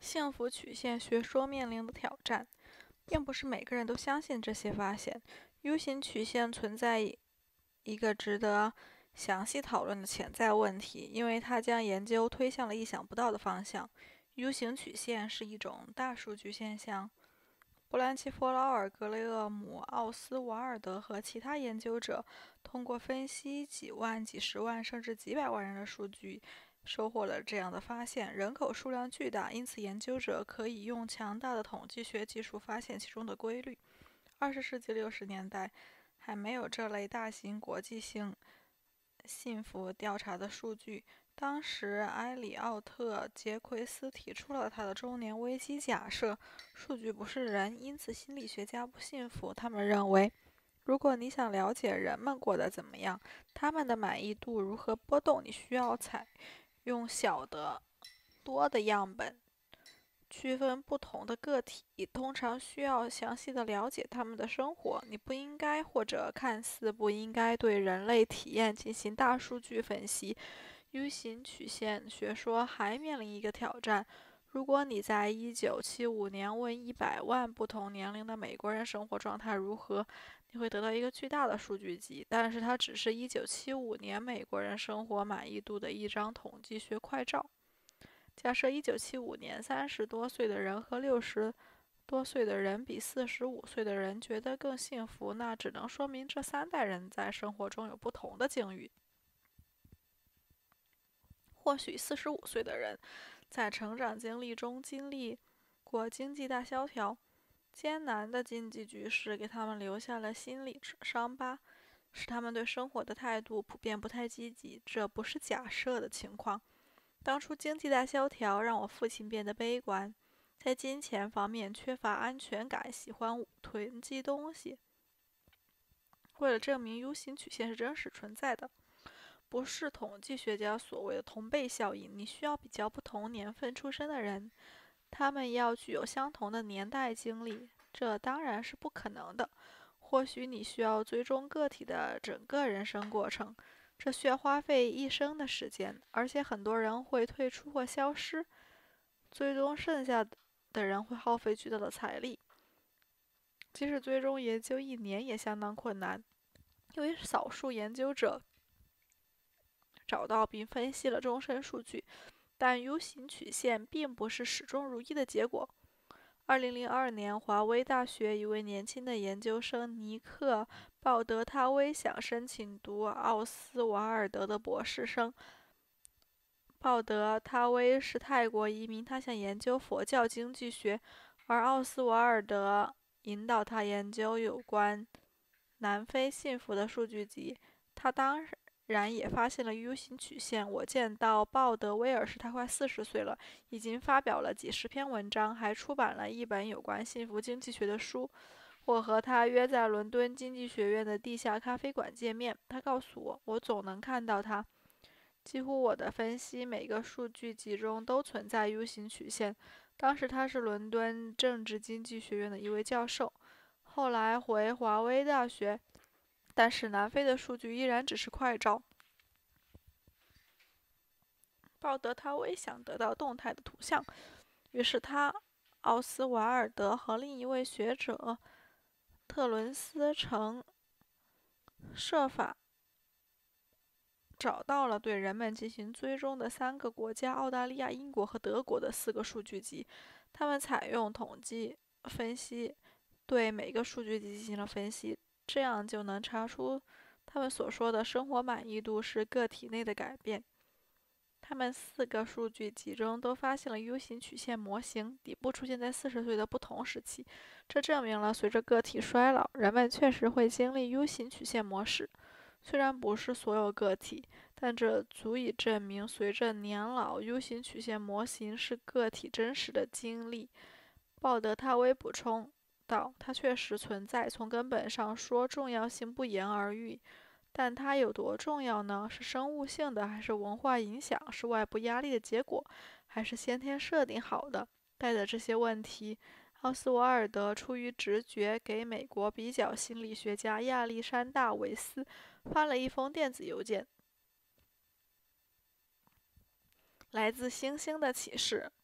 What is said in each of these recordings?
幸福曲线学说面临的挑战，并不是每个人都相信这些发现。U 型曲线存在一个值得详细讨论的潜在问题，因为它将研究推向了意想不到的方向。U 型曲线是一种大数据现象。布兰奇·弗劳尔、格雷厄姆·奥斯瓦尔德和其他研究者通过分析几万、几十万甚至几百万人的数据，收获了这样的发现：人口数量巨大，因此研究者可以用强大的统计学技术发现其中的规律。20世纪60年代还没有这类大型国际性幸福调查的数据。当时，埃里奥特·杰奎斯提出了他的中年危机假设：数据不是人，因此心理学家不幸福。他们认为，如果你想了解人们过得怎么样，他们的满意度如何波动，你需要采用小的、多的样本。区分不同的个体，通常需要详细的了解他们的生活。你不应该或者看似不应该对人类体验进行大数据分析。U 型曲线学说还面临一个挑战：如果你在1975年问100万不同年龄的美国人生活状态如何，你会得到一个巨大的数据集，但是它只是1975年美国人生活满意度的一张统计学快照。假设1975年30多岁的人和60多岁的人比45岁的人觉得更幸福，那只能说明这3代人在生活中有不同的境遇。或许45岁的人在成长经历中经历过经济大萧条，艰难的经济局势给他们留下了心理伤疤，使他们对生活的态度普遍不太积极。这不是假设的情况。当初经济大萧条让我父亲变得悲观，在金钱方面缺乏安全感，喜欢囤积东西。为了证明 U 型曲线是真实存在的，不是统计学家所谓的同辈效应，你需要比较不同年份出生的人，他们要具有相同的年代经历，这当然是不可能的。或许你需要追踪个体的整个人生过程，这需要花费一生的时间，而且很多人会退出或消失。追踪剩下的人会耗费巨大的财力，即使追踪研究1年也相当困难，因为少数研究者找到并分析了终身数据，但 U 型曲线并不是始终如一的结果。2002年，华威大学一位年轻的研究生尼克·鲍德他威想申请读奥斯瓦尔德的博士生。鲍德他威是泰国移民，他想研究佛教经济学，而奥斯瓦尔德引导他研究有关南非幸福的数据集。他当然也发现了 U 型曲线。我见到鲍德威尔时，他快40岁了，已经发表了几十篇文章，还出版了一本有关幸福经济学的书。我和他约在伦敦经济学院的地下咖啡馆见面。他告诉我，我总能看到他。几乎我的分析每个数据集中都存在 U 型曲线。当时他是伦敦政治经济学院的一位教授，后来回华威大学，但是南非的数据依然只是快照。鲍德他威想得到动态的图像，于是他、奥斯瓦尔德和另一位学者特伦斯曾设法找到了对人们进行追踪的3个国家：澳大利亚、英国和德国的4个数据集。他们采用统计分析对每个数据集进行了分析，这样就能查出他们所说的生活满意度是个体内的改变。他们4个数据集中都发现了 U 型曲线模型，底部出现在40岁的不同时期。这证明了随着个体衰老，人们确实会经历 U 型曲线模式。虽然不是所有个体，但这足以证明随着年老 U 型曲线模型是个体真实的经历。鲍德他威补充道，它确实存在，从根本上说重要性不言而喻。但它有多重要呢？是生物性的，还是文化影响？是外部压力的结果，还是先天设定好的？带着这些问题，奥斯瓦尔德出于直觉给美国比较心理学家亚历山大·韦斯发了一封电子邮件。来自星星的启示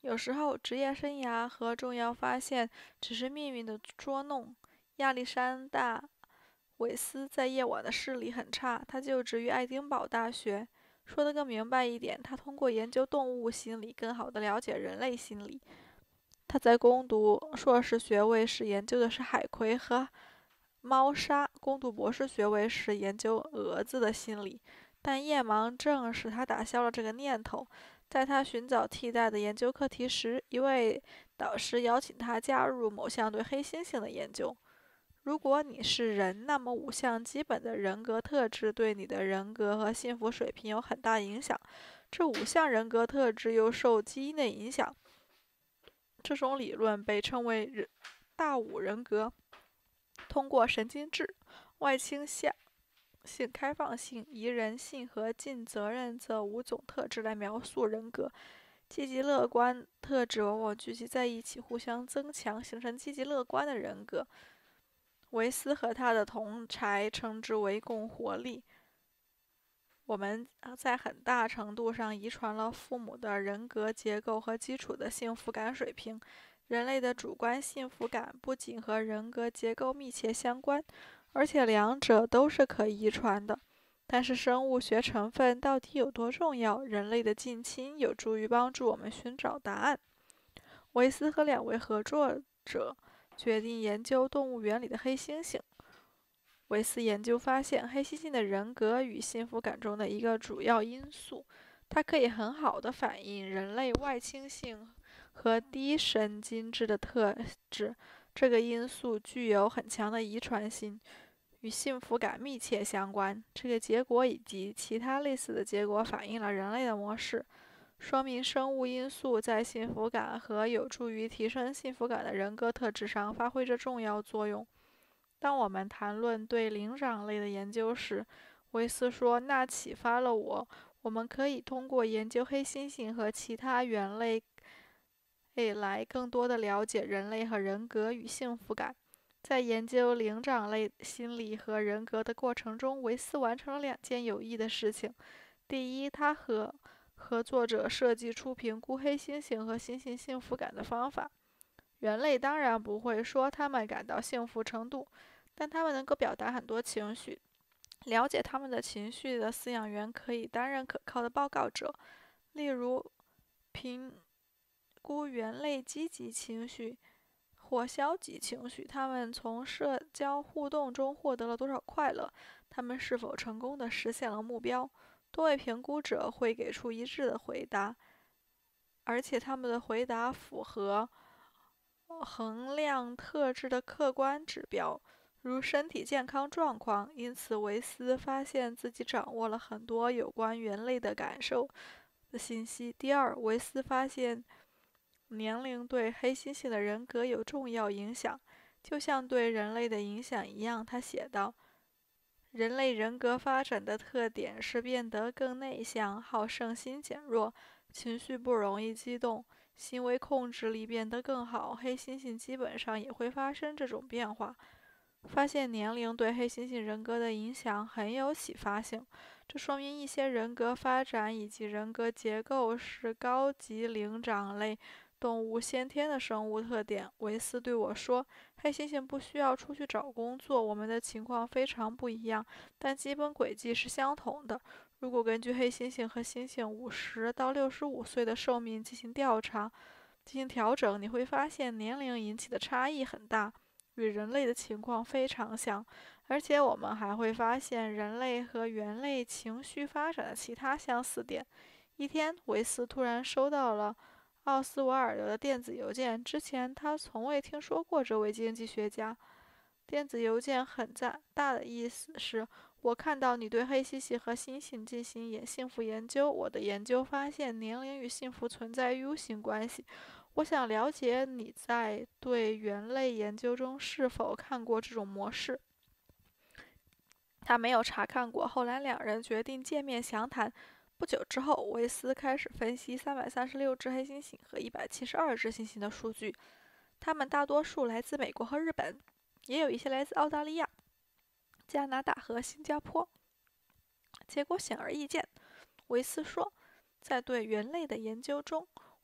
有时候，职业生涯和重要发现只是命运的捉弄。亚历山大·韦斯在夜晚的视力很差，他就职于爱丁堡大学。说得更明白一点，他通过研究动物心理，更好地了解人类心理。他在攻读硕士学位时研究的是海葵和猫砂，攻读博士学位时研究蛾子的心理。但夜盲症使他打消了这个念头。在他寻找替代的研究课题时，一位导师邀请他加入某项对黑猩猩的研究。如果你是人，那么5项基本的人格特质对你的人格和幸福水平有很大影响。这5项人格特质又受基因的影响。这种理论被称为大5人格。通过神经质、外倾向性、开放性、宜人性和尽责任这5种特质来描述人格。积极乐观特质往往聚集在一起，互相增强，形成积极乐观的人格。维斯和他的同儕称之为共活力。我们在很大程度上遗传了父母的人格结构和基础的幸福感水平。人类的主观幸福感不仅和人格结构密切相关，而且两者都是可遗传的。但是生物学成分到底有多重要？人类的近亲有助于帮助我们寻找答案。维斯和2位合作者决定研究动物园里的黑猩猩。维斯研究发现，黑猩猩的人格与幸福感中的一个主要因素，它可以很好地反映人类外倾性和低神经质的特质。这个因素具有很强的遗传性，与幸福感密切相关。这个结果以及其他类似的结果反映了人类的模式，说明生物因素在幸福感和有助于提升幸福感的人格特质上发挥着重要作用。当我们谈论对灵长类的研究时，维斯说，那启发了我。我们可以通过研究黑猩猩和其他猿类来更多地了解人类和人格与幸福感。在研究灵长类心理和人格的过程中，维斯完成了2件有益的事情。第一，他和合作者设计出评估黑猩猩和猩猩幸福感的方法。人类当然不会说他们感到幸福程度，但他们能够表达很多情绪。了解他们的情绪的饲养员可以担任可靠的报告者，例如评估猿类积极情绪或消极情绪，他们从社交互动中获得了多少快乐，他们是否成功地实现了目标。多位评估者会给出一致的回答，而且他们的回答符合衡量特质的客观指标，如身体健康状况。因此，维斯发现自己掌握了很多有关猿类的感受的信息。第二，维斯发现年龄对黑猩猩的人格有重要影响，就像对人类的影响一样。他写道，人类人格发展的特点是变得更内向，好胜心减弱，情绪不容易激动，行为控制力变得更好。黑猩猩基本上也会发生这种变化。发现年龄对黑猩猩人格的影响很有启发性，这说明一些人格发展以及人格结构是高级灵长类动物先天的生物特点。维斯对我说，黑猩猩不需要出去找工作，我们的情况非常不一样，但基本轨迹是相同的。如果根据黑猩猩和猩猩50到65岁的寿命进行调查、进行调整，你会发现年龄引起的差异很大，与人类的情况非常像。而且我们还会发现人类和猿类情绪发展的其他相似点。一天，维斯突然收到了奥斯瓦尔德的电子邮件，之前他从未听说过这位经济学家。电子邮件很大的意思是，我看到你对黑猩猩和猩猩进行幸福研究，我的研究发现年龄与幸福存在 U 型关系。我想了解你在对猿类研究中是否看过这种模式。他没有查看过。后来2人决定见面详谈。不久之后，维斯开始分析336只黑猩猩和172只猩猩的数据，它们大多数来自美国和日本，也有一些来自澳大利亚、加拿大和新加坡。结果显而易见，维斯说，在对猿类的研究中，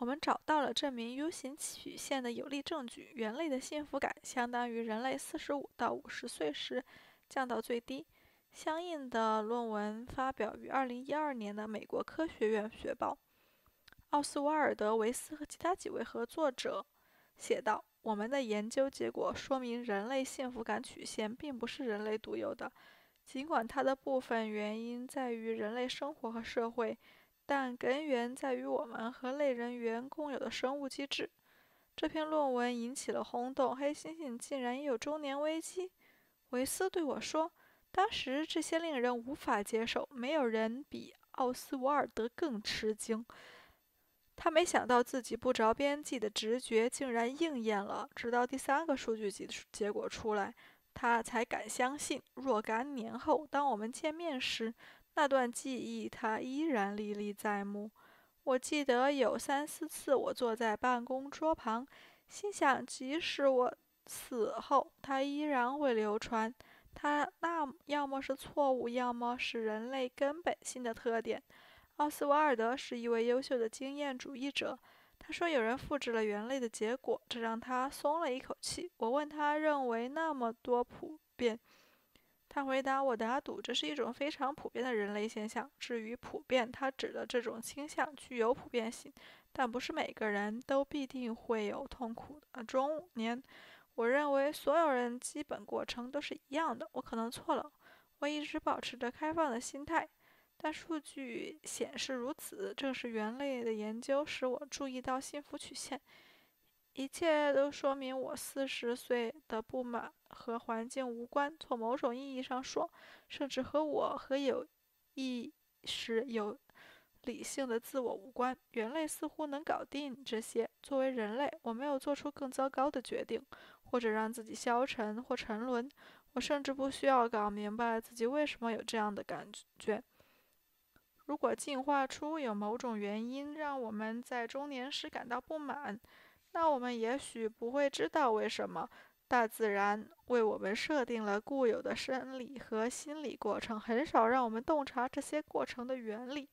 我们找到了证明 U 型曲线的有力证据，人类的幸福感相当于人类45到50岁时降到最低。相应的论文发表于2012年的美国科学院学报。奥斯瓦尔德·维斯和其他几位合作者写道：“我们的研究结果说明，人类幸福感曲线并不是人类独有的，尽管它的部分原因在于人类生活和社会，但根源在于我们和类人猿共有的生物机制。”这篇论文引起了轰动，黑猩猩竟然也有中年危机。维斯对我说：“当时这些令人无法接受，没有人比奥斯瓦尔德更吃惊。他没想到自己不着边际的直觉竟然应验了。直到第3个数据集结果出来，他才敢相信。若干年后，当我们见面时，那段记忆他依然历历在目。我记得有3、4次，我坐在办公桌旁，心想，即使我死后，它依然会流传。它要么是错误，要么是人类根本性的特点。奥斯瓦尔德是一位优秀的经验主义者。他说有人复制了人类的结果，这让他松了一口气。我问他认为那么多普遍，他回答我打赌这是一种非常普遍的人类现象。至于普遍，他指的这种倾向具有普遍性，但不是每个人都必定会有痛苦的中年。我认为所有人基本过程都是一样的。我可能错了，我一直保持着开放的心态。但数据显示如此。正是猿类的研究使我注意到幸福曲线。一切都说明我40岁的不满和环境无关。从某种意义上说，甚至和我和有意识、有理性的自我无关。猿类似乎能搞定这些。作为人类，我没有做出更糟糕的决定，或者让自己消沉或沉沦。我甚至不需要搞明白自己为什么有这样的感觉。如果进化出有某种原因让我们在中年时感到不满，那我们也许不会知道为什么。大自然为我们设定了固有的生理和心理过程，很少让我们洞察这些过程的原理。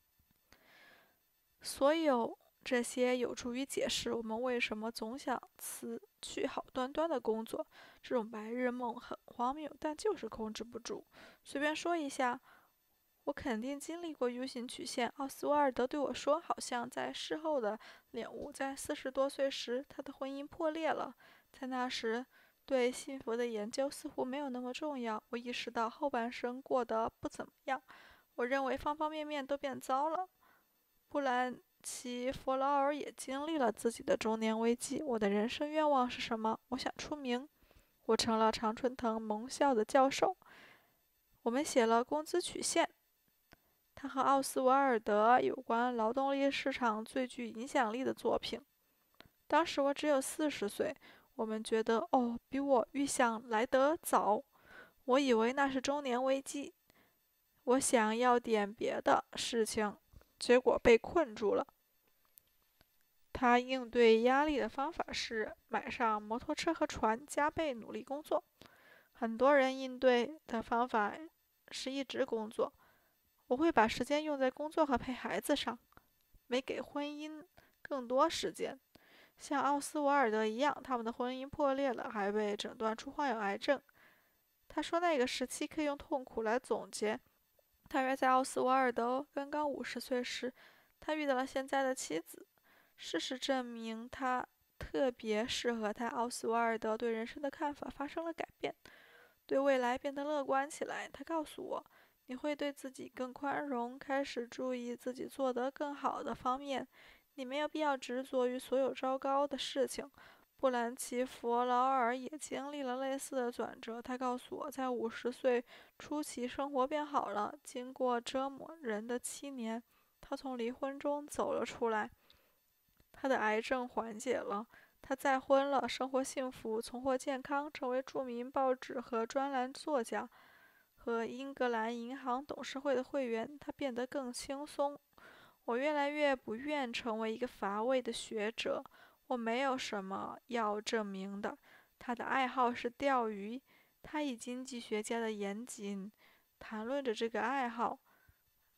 所有这些有助于解释我们为什么总想辞去好端端的工作。这种白日梦很荒谬，但就是控制不住。随便说一下，我肯定经历过 U 型曲线。奥斯瓦尔德对我说，好像在事后的领悟。在40多岁时，他的婚姻破裂了。在那时，对幸福的研究似乎没有那么重要。我意识到后半生过得不怎么样。我认为方方面面都变糟了。布兰奇·弗劳尔也经历了自己的中年危机。我的人生愿望是什么？我想出名。我成了常春藤盟校的教授。我们写了工资曲线。他和奥斯瓦尔德有关劳动力市场最具影响力的作品。当时我只有40岁。我们觉得，比我预想来得早。我以为那是中年危机。我想要点别的事情，结果被困住了。他应对压力的方法是买上摩托车和船，加倍努力工作。很多人应对的方法是一直工作。我会把时间用在工作和陪孩子上，没给婚姻更多时间。像奥斯瓦尔德一样，他们的婚姻破裂了，还被诊断出患有癌症。他说那个时期可以用痛苦来总结。大约在奥斯瓦尔德刚刚50岁时，他遇到了现在的妻子。事实证明，他特别适合他。奥斯瓦尔德对人生的看法发生了改变，对未来变得乐观起来。他告诉我，你会对自己更宽容，开始注意自己做得更好的方面。你没有必要执着于所有糟糕的事情。布兰奇·弗劳尔也经历了类似的转折。他告诉我，在50岁初期，生活变好了。经过折磨人的7年，他从离婚中走了出来。他的癌症缓解了。他再婚了，生活幸福，重获健康，成为著名报纸和专栏作家。和英格兰银行董事会的会员，他变得更轻松。我越来越不愿成为一个乏味的学者。我没有什么要证明的。他的爱好是钓鱼。他以经济学家的严谨谈论着这个爱好。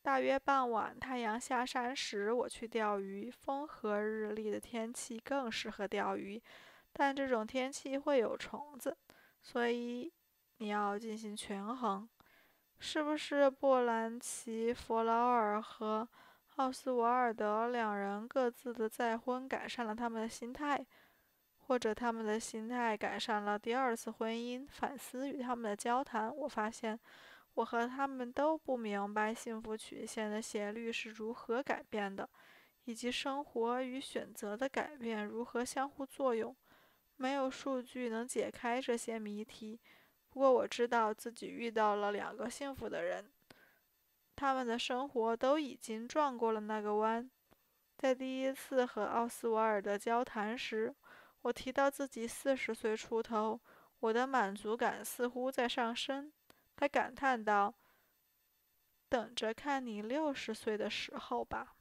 大约傍晚，太阳下山时，我去钓鱼。风和日丽的天气更适合钓鱼，但这种天气会有虫子，所以你要进行权衡。是不是波兰奇·弗劳尔和奥斯瓦尔德两人各自的再婚改善了他们的心态，或者他们的心态改善了第二次婚姻？反思与他们的交谈，我发现我和他们都不明白幸福曲线的斜率是如何改变的，以及生活与选择的改变如何相互作用。没有数据能解开这些谜题，不过我知道自己遇到了两个幸福的人，他们的生活都已经转过了那个弯。在第一次和奥斯瓦尔德交谈时，我提到自己40岁出头，我的满足感似乎在上升。他感叹道：“等着看你60岁的时候吧。”